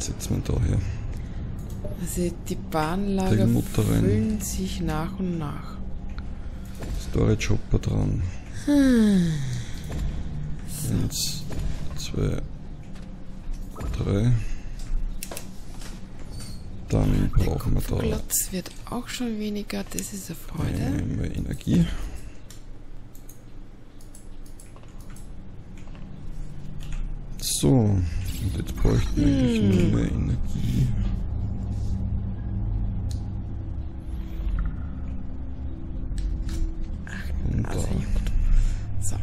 setzen wir da her? Also die Bahnlager Motor rein. füllen sich nach und nach. Storage Hopper dran. So. 1, 2, 3. Dann brauchen wir da Platz wird auch schon weniger, das ist eine Freude. einmal Energie. So, und jetzt bräuchten wir eigentlich nur mehr Energie. Und da. Also juckt. So.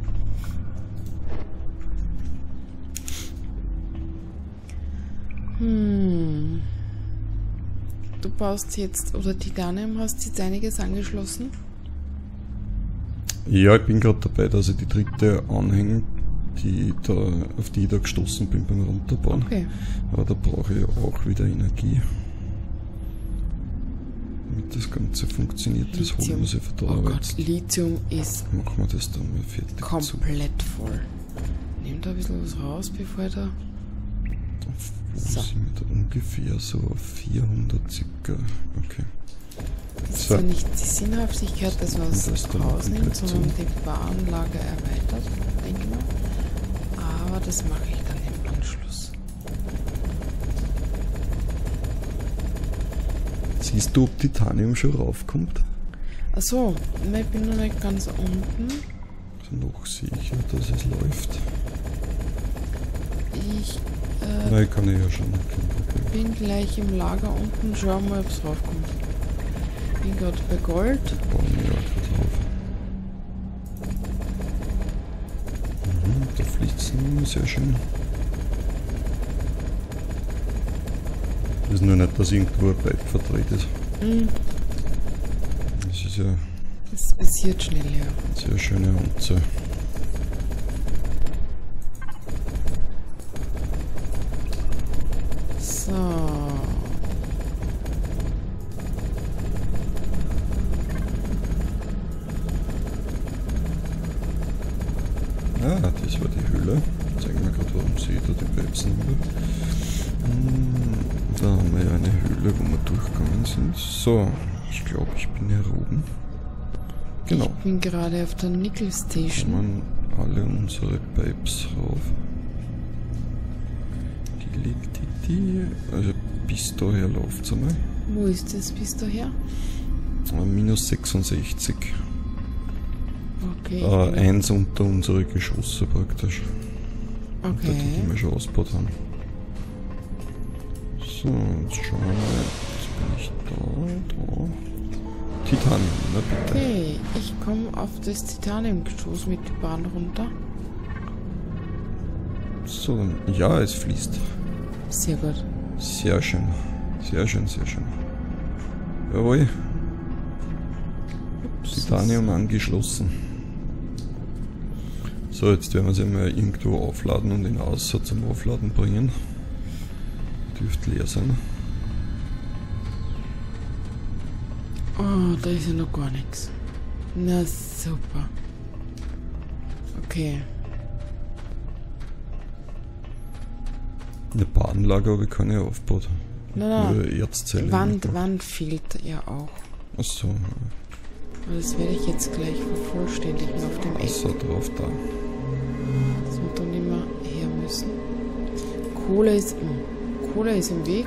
Du baust jetzt, oder Titanium hast jetzt einiges angeschlossen? Ja, ich bin gerade dabei, dass ich die dritte anhänge, auf die ich da gestoßen bin beim Runterbauen. Okay. Aber da brauche ich auch wieder Energie. Damit das Ganze funktioniert, das holen wir sich von da. Oh aber Gott, jetzt Lithium ist machen wir das dann mal fertig. komplett voll. Nimm da ein bisschen was raus, bevor ich da... Wo So. sind wir da ungefähr? So auf 400 circa. Okay. Das ist So. ja nicht die Sinnhaftigkeit, dass man es Und das dann rausnimmt, komplett sondern so. die Bahnlager erweitert, denke ich mal. Aber das mache ich dann im Anschluss. Siehst du, ob Titanium schon raufkommt? Achso, ich bin noch nicht ganz unten. Also noch sehe ich ja, dass es läuft. Ich Nein, kann ich ja schon. Kein Problem. bin gleich im Lager unten. Schauen wir mal, ob es raufkommt. Bin gerade bei Gold. Bauen wir ja gerade drauf. Da fließt es sehr schön. Das ist nur nicht, dass irgendwo ein Pipe verdreht ist. Das ist ja Das passiert schnell, ja. eine sehr schöne Anzahl. So. Ah, das war die Höhle. Zeigen wir gerade, warum sie da die Pipes sind. Da haben wir ja eine Höhle, wo wir durchgegangen sind. So, ich glaube, ich bin hier oben. Genau. Ich bin gerade auf der Nickel Station. Kommen alle unsere Pipes rauf. Die liegt die. Also bis daher läuft es einmal. Wo ist das bis daher? Minus 66. Okay. Eins unter unsere Geschosse praktisch. Unter die, Okay. die wir schon ausgebaut haben. So, jetzt schauen wir mal. Jetzt bin ich da. Titanium, na bitte. Okay, ich komme auf das Titanium gestoßen mit der Bahn runter. So, ja, es fließt. Sehr gut. Sehr schön. Sehr schön, sehr schön. Jawohl. Ups. Titanium angeschlossen. So, jetzt werden wir sie mal irgendwo aufladen und ihn außer zum Aufladen bringen. Dürfte leer sein. Oh, da ist ja noch gar nichts. Na super. Okay. Eine Bahnlager habe ich keine aufgebaut. Na, Nur Erzzelle. Wand fehlt ja auch. Achso, Aber das werde ich jetzt gleich vervollständigen auf dem Eck. Wasser drauf da. Das wir dann immer her müssen. Kohle ist im Weg.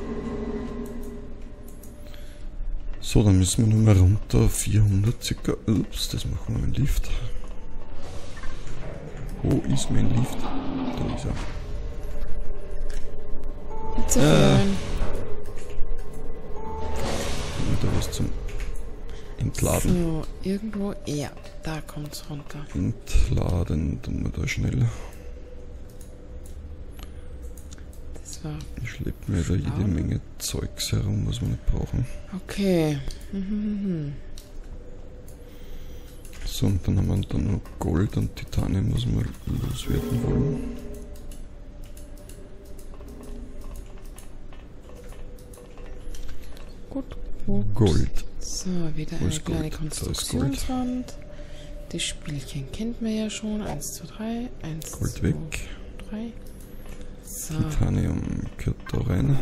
So, dann müssen wir nochmal runter auf 400 circa. Ups, das machen wir mit dem Lift. Wo ist mein Lift? Da ist er. Nicht so fein. Und da was zum Entladen. So, irgendwo. Ja, da kommt es runter. Entladen, tun wir da schnell. Das war. Ich schleppe mir da jede Menge Zeugs herum, was wir nicht brauchen. Okay. So, und dann haben wir dann noch Gold und Titanium, was wir loswerden wollen. Gut. Ups. Gold. So, wieder Wo eine ist kleine Gold? Da ist Gold. Konstruktionswand. Das Spielchen kennt man ja schon. 1, 2, 3. 1, Gold 2, weg. 3. So. Titanium gehört da rein.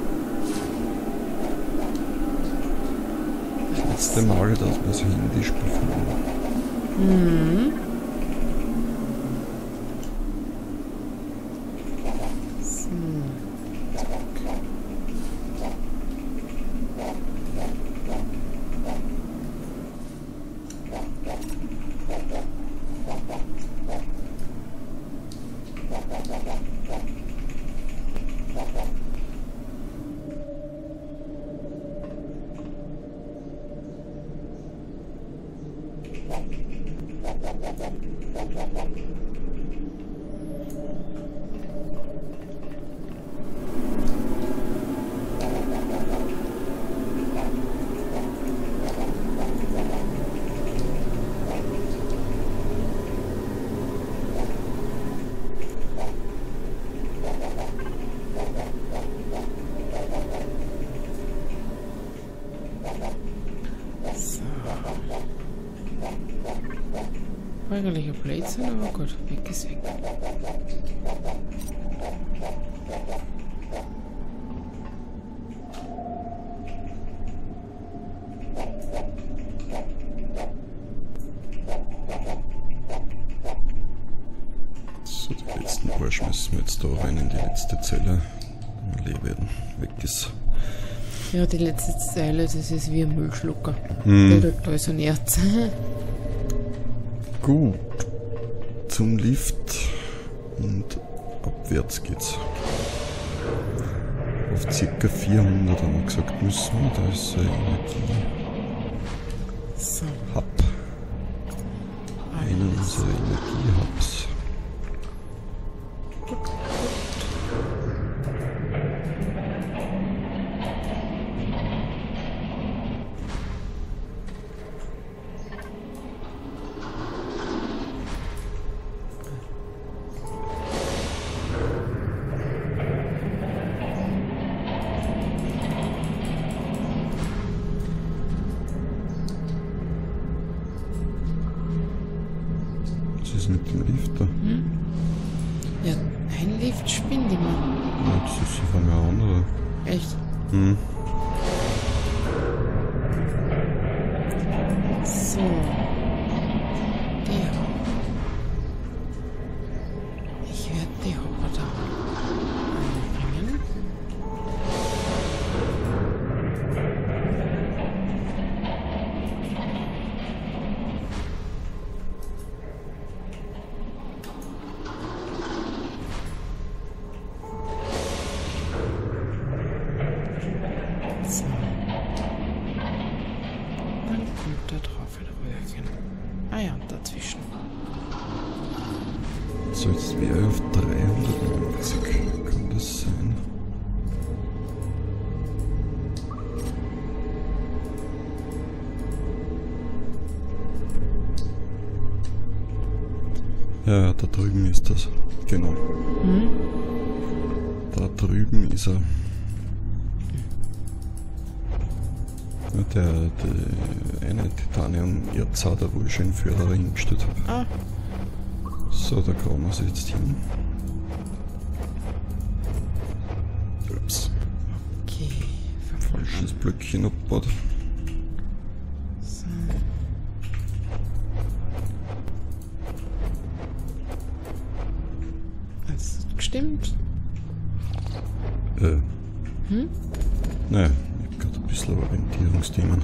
Das letzte Mal, dass wir das Handy spielen. Mhm. So. Eigentlich ein Blödsinn, aber gut, weg ist weg. So, die letzten paar schmeißen wir jetzt da rein in die letzte Zelle. Leben weg ist. Ja, die letzte Zeile, das ist wie ein Müllschlucker. Mhm. Der tut da so ein Erz. Gut. Zum Lift und abwärts geht's. Auf ca. 400 haben wir gesagt, müssen wir. Da ist eine Energie. So. Hub. Einen unserer Energiehubs. Was ist mit dem Lift da? Ja, ein Lift spinnt immer. Ja, das ist auf einmal ein anderer. Echt? Hm. So. Der. Ich werde die Hopper da einbringen. So. Dann kommt da drauf ein Röhrchen. Ah ja, und dazwischen. So, jetzt wäre auf 390. Kann das sein? Ja, da drüben ist das. Genau. Hm? Da drüben ist er. Ja, der eine Titanium-Erz hat er wohl schön Förderer hingestellt. Ah, So, da graben wir sie jetzt hin. Ups, okay. falsches Blöckchen abgebaut. So. Das hat gestimmt. Hm? Naja, ich hab gerade ein bisschen Orientierungsthemen.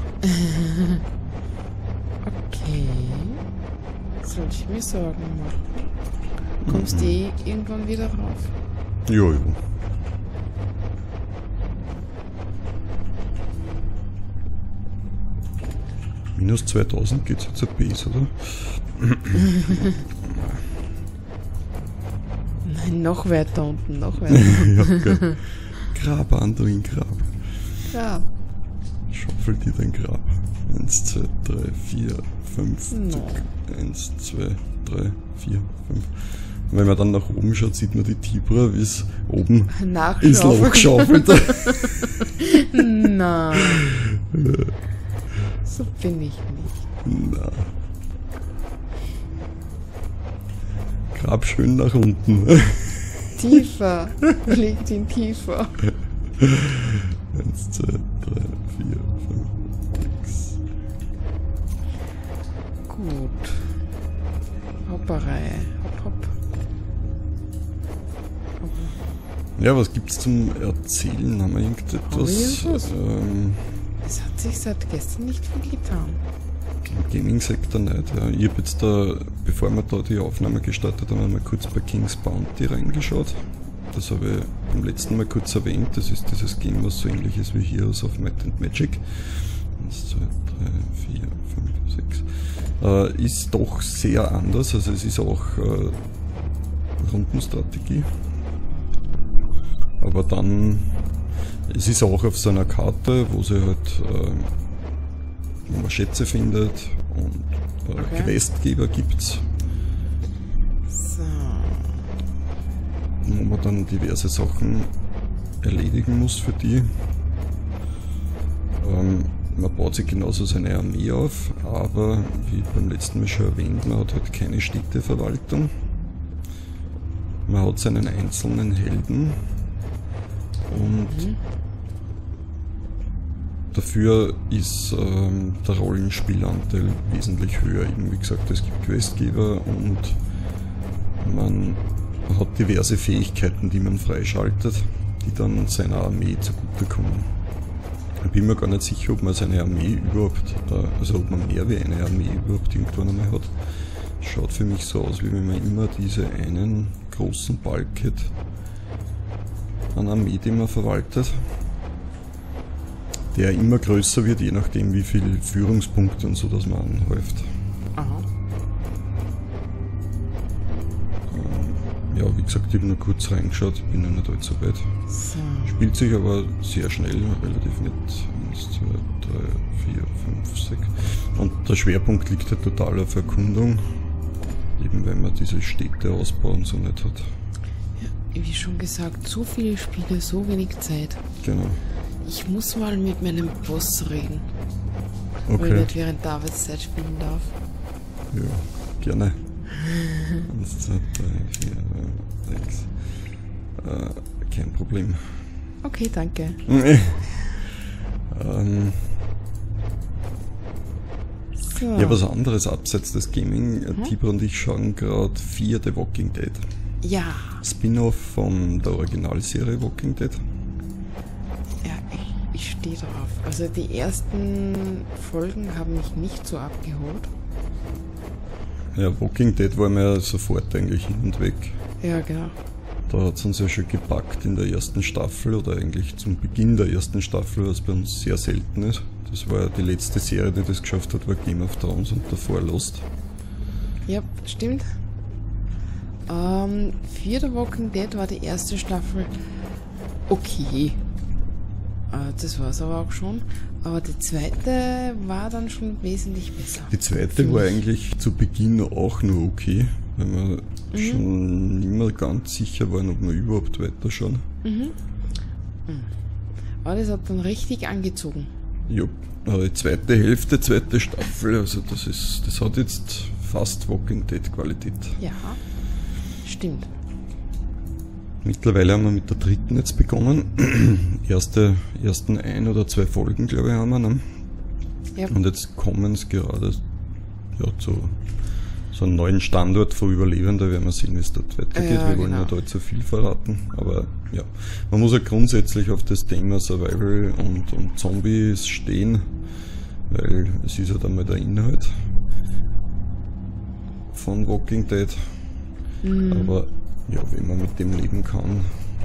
Okay. Soll ich mir Sorgen machen? Kommst du irgendwann wieder rauf? Jojo. Minus 2000 geht's jetzt ein Base, oder? Nein, noch weiter unten, noch weiter unten. Ja, geil. Grab, Anduin, Grab. Ja. Schaufel dir dein Grab. 1, 2, 3, 4, 5. No. 1, 2, 3, 4, 5. Und wenn man dann nach oben schaut, sieht man die Tibra, wie es oben ins Loch geschaufelt. Nein. So bin ich nicht. Na. Grab schön nach unten. Tiefer. Liegt ihn tiefer. 1, 2, 3, 4, 5, 6. Gut. Hopperei. Hopp, hopp. Ja, was gibt's zum Erzählen? Haben wir irgendetwas? Es hat sich seit gestern nicht viel getan. Im Gaming-Sektor nicht, ja. Ich habe jetzt da, bevor wir da die Aufnahme gestartet haben, mal kurz bei King's Bounty reingeschaut. Das habe ich beim letzten Mal kurz erwähnt. Das ist dieses Game, was so ähnlich ist wie Heroes of Might and Magic. 1, 2, 3, 4, 5, 6. Ist doch sehr anders, also es ist auch Rundenstrategie. Aber dann, es ist auch auf so einer Karte, wo sie halt, wo man Schätze findet und Questgeber gibt's. So. Wo man dann diverse Sachen erledigen muss für die. Man baut sich genauso seine Armee auf, aber wie beim letzten Mal schon erwähnt, man hat halt keine Städteverwaltung. Man hat seinen einzelnen Helden und dafür ist der Rollenspielanteil wesentlich höher. Eben wie gesagt, es gibt Questgeber und man hat diverse Fähigkeiten, die man freischaltet, die dann seiner Armee zugutekommen. Ich bin mir gar nicht sicher, ob man seine Armee überhaupt, also ob man mehr wie eine Armee überhaupt irgendwann einmal hat. Schaut für mich so aus, wie wenn man immer diese einen großen Balk hat an Armee, die man verwaltet, der immer größer wird, je nachdem wie viele Führungspunkte und so, dass man anhäuft. Aha. Ja, wie gesagt, ich habe nur kurz reingeschaut, bin noch nicht allzu weit. So. Spielt sich aber sehr schnell, relativ nett. 1, 2, 3, 4, 5, 6. Und der Schwerpunkt liegt halt total auf Erkundung, eben weil man diese Städteausbau und so nicht hat. Ja, wie schon gesagt, so viele Spiele, so wenig Zeit. Genau. Ich muss mal mit meinem Boss reden. Okay. Weil ich nicht während der Arbeitszeit spielen darf. Ja, gerne. 1, 2, 3, 4, 6. Kein Problem. Okay, danke. So. Ja, was anderes abseits des Gaming. Tibor und ich schauen gerade 4 The Walking Dead. Ja. Spin-off von der Originalserie Walking Dead. Ja, ich stehe drauf. Also die ersten Folgen haben mich nicht so abgeholt. Ja, Walking Dead war mir ja sofort eigentlich hin und weg. Ja, genau. Da hat es uns ja schon gepackt in der ersten Staffel oder eigentlich zum Beginn der ersten Staffel, was bei uns sehr selten ist. Das war ja die letzte Serie, die das geschafft hat, war Game of Thrones und davor Lost. Ja, stimmt. Für The Walking Dead war die erste Staffel okay. Das war es aber auch schon. Aber die zweite war dann schon wesentlich besser. Die zweite war eigentlich zu Beginn auch nur okay, weil wir schon nicht mehr ganz sicher waren, ob wir überhaupt weiterschauen. Aber das hat dann richtig angezogen. Ja, aber die zweite Hälfte, zweite Staffel, also das hat jetzt fast Walking Dead Qualität. Ja, stimmt. Mittlerweile haben wir mit der dritten jetzt begonnen. Ersten 1 oder 2 Folgen, glaube ich, haben wir. Ne? Ja. Und jetzt kommen es gerade zu so einem neuen Standort für Überlebende. Werden wir sehen, wie es dort weitergeht. Ja, wir wollen ja da nicht so viel verraten. Aber ja, man muss ja grundsätzlich auf das Thema Survival und Zombies stehen, weil es ist ja dann mal der Inhalt von Walking Dead. Aber ja, wenn man mit dem leben kann.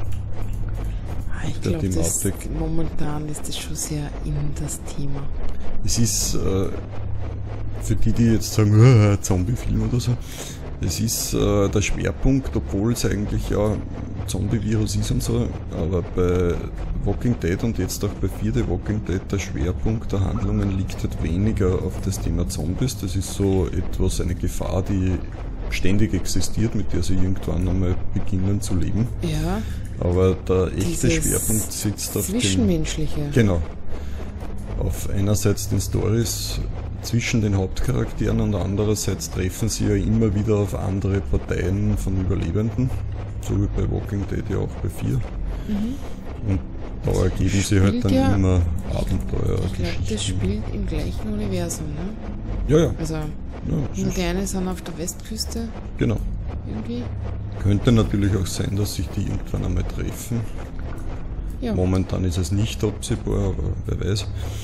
Ich glaube, momentan ist das schon sehr in das Thema. Es ist, für die jetzt sagen, Zombie-Film oder so, es ist der Schwerpunkt, obwohl es eigentlich ja Zombie-Virus ist und so, aber bei Walking Dead und jetzt auch bei 4 The Walking Dead, der Schwerpunkt der Handlungen liegt halt weniger auf das Thema Zombies. Das ist so etwas, eine Gefahr, die ständig existiert, mit der sie irgendwann einmal beginnen zu leben. Ja. Aber der echte Schwerpunkt sitzt auf Zwischenmenschliche. Genau. Auf einerseits den Stories zwischen den Hauptcharakteren und andererseits treffen sie ja immer wieder auf andere Parteien von Überlebenden. So wie bei Walking Dead ja auch bei 4. Und da ergeben Das sich halt spielt dann ja- immer Ich glaube, Abenteuergeschichten. das spielt im gleichen Universum, ne? Ja, ja. Also, Ja, nur das die eine sind auf der Westküste genau. irgendwie. Könnte natürlich auch sein, dass sich die irgendwann einmal treffen. Ja. Momentan ist es nicht absehbar, aber wer weiß.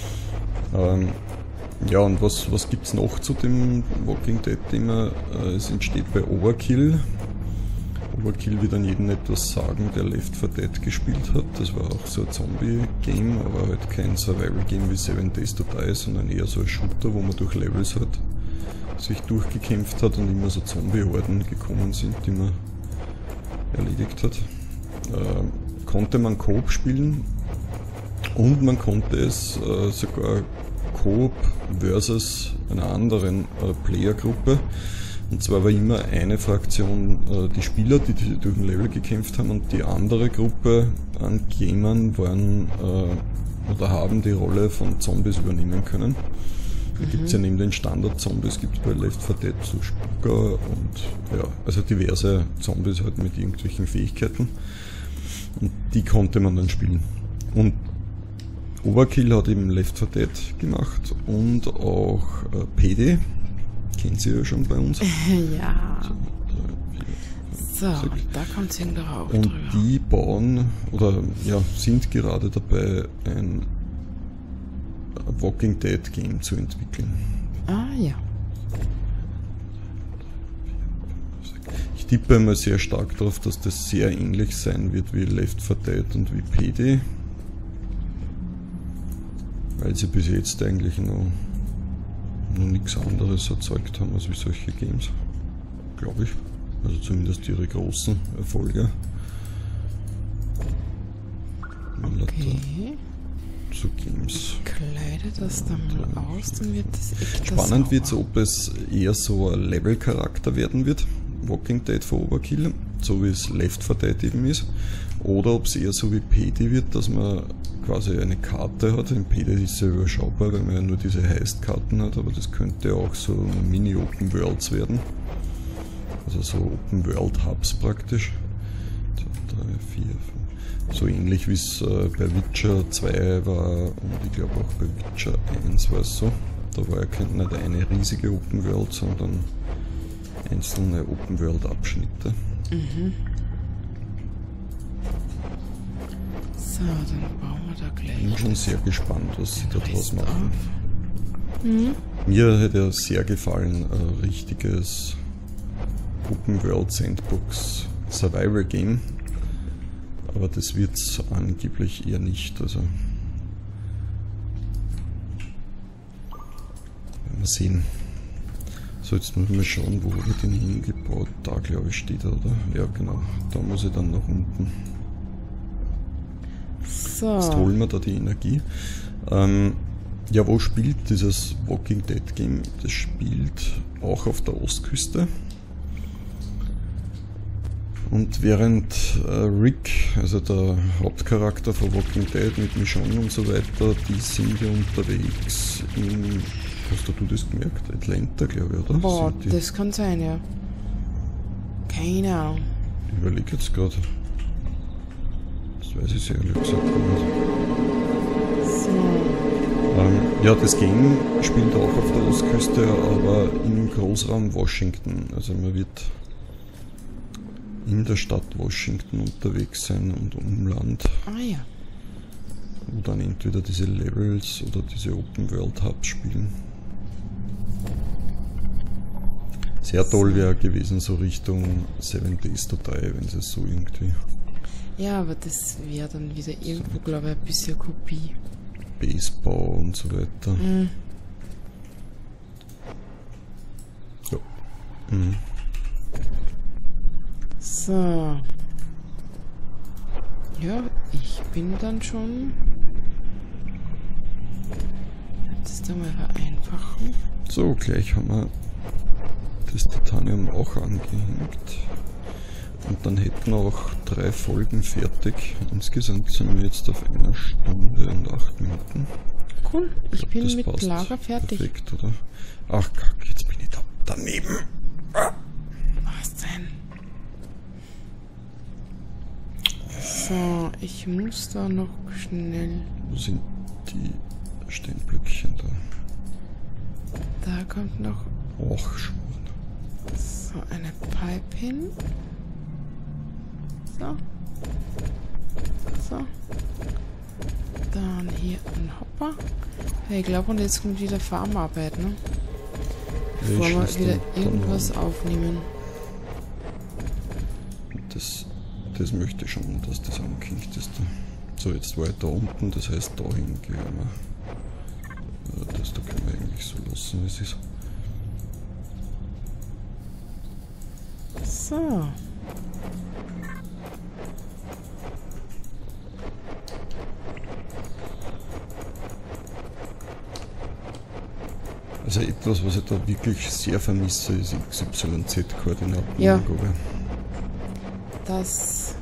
Ja, und was gibt es noch zu dem Walking Dead-Thema? Es entsteht bei Overkill. Overkill wird an jeden etwas sagen, der Left 4 Dead gespielt hat. Das war auch so ein Zombie-Game, aber halt kein Survival-Game wie 7 Days to Die, sondern eher so ein Shooter, wo man durch Levels halt sich durchgekämpft hat und immer so Zombie-Horden gekommen sind, die man erledigt hat. Konnte man Coop spielen und man konnte es sogar Coop versus einer anderen Playergruppe. Und zwar war immer eine Fraktion die Spieler, die durch ein Level gekämpft haben, und die andere Gruppe an Gamern waren oder haben die Rolle von Zombies übernehmen können. Da gibt es ja neben den Standard-Zombies, gibt es bei Left 4 Dead so Spucker und ja, also diverse Zombies halt mit irgendwelchen Fähigkeiten. Und die konnte man dann spielen. Und Overkill hat eben Left 4 Dead gemacht und auch PD. Kennt sie ja schon bei uns. Ja. 2, 3, 4, 5, So, 6. da kommt es irgendwo auch Und drüber. die bauen oder ja, sind gerade dabei, ein Walking Dead Game zu entwickeln. Ah ja. Ich tippe mal sehr stark darauf, dass das sehr ähnlich sein wird wie Left 4 Dead und wie PD. Weil sie bis jetzt eigentlich noch nichts anderes erzeugt haben als wie solche Games. Glaube ich. Also zumindest ihre großen Erfolge. Okay. Zu Games. Kleide das dann mal aus, dann wird das echt Spannend wird es, sauber. ob es eher so ein Level-Charakter werden wird. Walking Dead for Overkill, so wie es Left 4 Dead eben ist. Oder ob es eher so wie PD wird, dass man quasi eine Karte hat. In PD ist es ja überschaubar, weil man ja nur diese Heist-Karten hat, aber das könnte auch so Mini-Open Worlds werden. Also so Open World Hubs praktisch. 2, 3, 4, 5. So ähnlich wie es bei Witcher 2 war und ich glaube auch bei Witcher 1 war es so. Da war ja nicht eine riesige Open World, sondern einzelne Open World Abschnitte. So, dann bauen wir da gleich. Bin schon sehr gespannt, was sie da draus Rest machen. auf. Mir hätte ja sehr gefallen, ein richtiges Open World Sandbox Survival Game. Aber das wird es angeblich eher nicht. Also werden wir sehen. So, jetzt müssen wir schauen, wo habe ich den hingebaut. Da glaube ich steht er, oder? Ja genau, da muss ich dann nach unten. So. Jetzt holen wir da die Energie. Ja, wo spielt dieses Walking Dead Game? Das spielt auch auf der Ostküste. Und während Rick, also der Hauptcharakter von Walking Dead mit Michonne und so weiter, die sind ja unterwegs in, hast du das gemerkt? Atlanta, glaube ich, oder? Boah, Sind die? das kann sein, ja. Keine Ahnung. Ich überlege jetzt gerade. Das weiß ich ehrlich gesagt gar nicht. So. Ja, das Game spielt auch auf der Ostküste, aber im Großraum Washington. Also man wird in der Stadt Washington unterwegs sein und Umland, Ah ja. wo dann entweder diese Levels oder diese Open World Hubs spielen. Sehr toll wäre gewesen, so Richtung 7 Days to Die, wenn sie es so irgendwie Ja, aber das wäre dann wieder irgendwo, glaube ich, ein bisschen Kopie. Baseball und so weiter. Mhm. Ja. Mhm. So. Ja, ich bin dann schon. Jetzt einmal vereinfachen. So, gleich haben wir das Titanium auch angehängt. Und dann hätten wir auch 3 Folgen fertig. Insgesamt sind wir jetzt auf 1 Stunde und 8 Minuten. Cool, ich glaub, bin das mit passt Lager fertig. Perfekt, oder? Ach, kack, jetzt bin ich da daneben. Ah. Was denn? So, ich muss da noch schnell... Wo sind die Steinblöckchen da? Da kommt noch Och, schon. so eine Pipe hin. So. So. Dann hier ein Hopper. Hey, ich glaube, und jetzt kommt wieder Farmarbeit, ne? Bevor wir wieder irgendwas aufnehmen. Das möchte ich schon, dass das ankinkt ist. So, jetzt weiter unten, das heißt dahin gehen wir. Das da können wir eigentlich so lassen, wie es ist. So. Also etwas, was ich da wirklich sehr vermisse, ist XYZ-Koordinaten. Ja. Das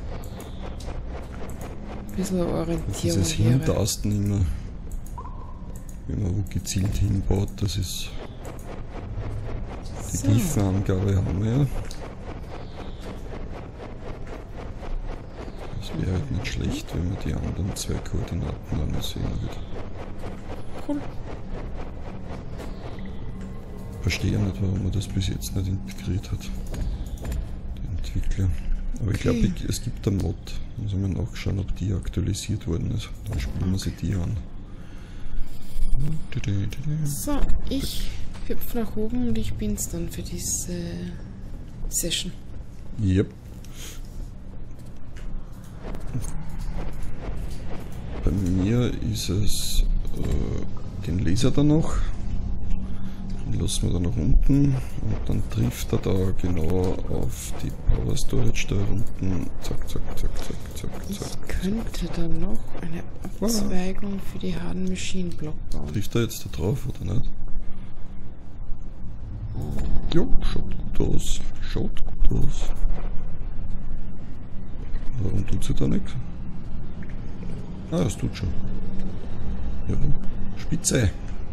ein bisschen Orientierung. Dieses Hintasten immer, wenn man wo gezielt hinbaut, das ist die Tiefenangabe haben wir ja. Das wäre halt nicht schlecht, wenn man die anderen zwei Koordinaten auch noch sehen würde. Cool. Verstehe nicht, warum man das bis jetzt nicht integriert hat, der Entwickler. Aber ich glaube, es gibt einen Mod. Muss ich mal nachschauen, ob die aktualisiert worden ist. Dann spielen wir sie die an. So, ich hüpfe nach oben und ich bin's dann für diese Session. Yep. Bei mir ist es den Laser da noch. Den lassen wir da nach unten und dann trifft er da genau auf die Power Storage da unten. Zack, zack, zack, zack, zack, Ich zack. könnte dann noch eine Abzweigung für die Harden Machine Block bauen. Trifft er jetzt da drauf oder nicht? Jo, schaut gut aus. Schaut gut aus. Warum tut sie da nichts? Ah, es tut schon. Ja, spitze.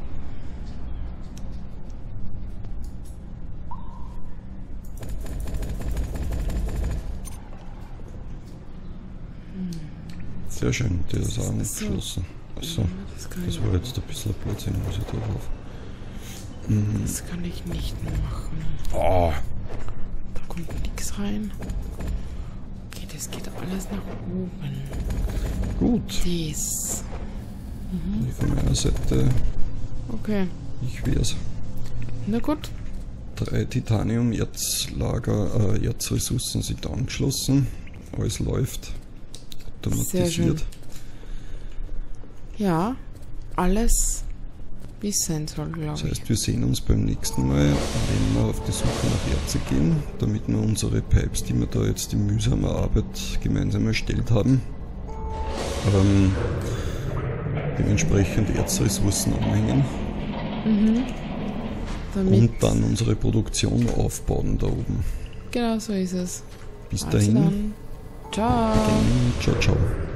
Sehr schön, der ist auch angeschlossen. Achso, das war jetzt ein bisschen Blödsinn, muss ich da drauf. Das kann ich nicht mehr machen. Oh. Da kommt nichts rein. Okay, das geht alles nach oben. Gut. Das. Die von meiner Seite. Okay. Ich wär's. Na gut. 3 Titanium-Erzlager, Erzressourcen sind angeschlossen. Alles läuft. Sehr schön. Ja, alles wie es sein soll, glaube ich. Das heißt, wir sehen uns beim nächsten Mal, wenn wir auf die Suche nach Erze gehen, damit wir unsere Pipes, die wir da jetzt in mühsamer Arbeit gemeinsam erstellt haben, dementsprechend Erzressourcen anhängen. Und dann unsere Produktion aufbauen da oben. Genau so ist es. Bis Also dahin. dann. Ciao. Ciao, ciao.